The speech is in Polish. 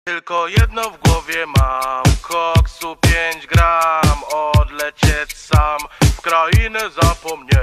Tylko jedno w głowie mam, koksu 5 gram. Odlecieć sam w krainę zapomnienia.